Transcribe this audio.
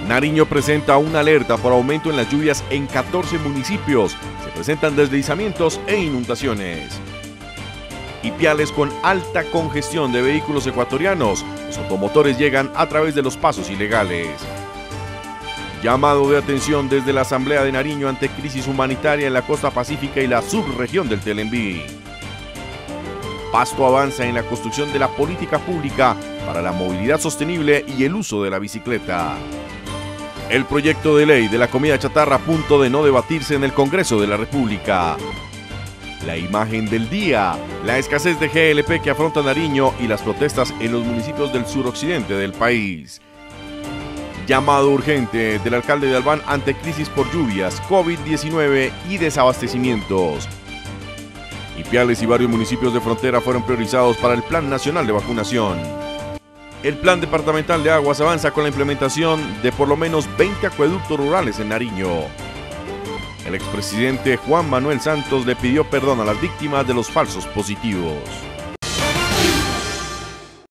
Nariño presenta una alerta por aumento en las lluvias en 14 municipios. Se presentan deslizamientos e inundaciones. Ipiales con alta congestión de vehículos ecuatorianos. Los automotores llegan a través de los pasos ilegales. Llamado de atención desde la Asamblea de Nariño ante crisis humanitaria en la costa pacífica y la subregión del Telembí. Pasto avanza en la construcción de la política pública para la movilidad sostenible y el uso de la bicicleta. El proyecto de ley de la comida chatarra a punto de no debatirse en el Congreso de la República. La imagen del día, la escasez de GLP que afronta Nariño y las protestas en los municipios del suroccidente del país. Llamado urgente del alcalde de Albán ante crisis por lluvias, COVID-19 y desabastecimientos. Ipiales y varios municipios de frontera fueron priorizados para el Plan Nacional de Vacunación. El Plan Departamental de Aguas avanza con la implementación de por lo menos 20 acueductos rurales en Nariño. El expresidente Juan Manuel Santos le pidió perdón a las víctimas de los falsos positivos.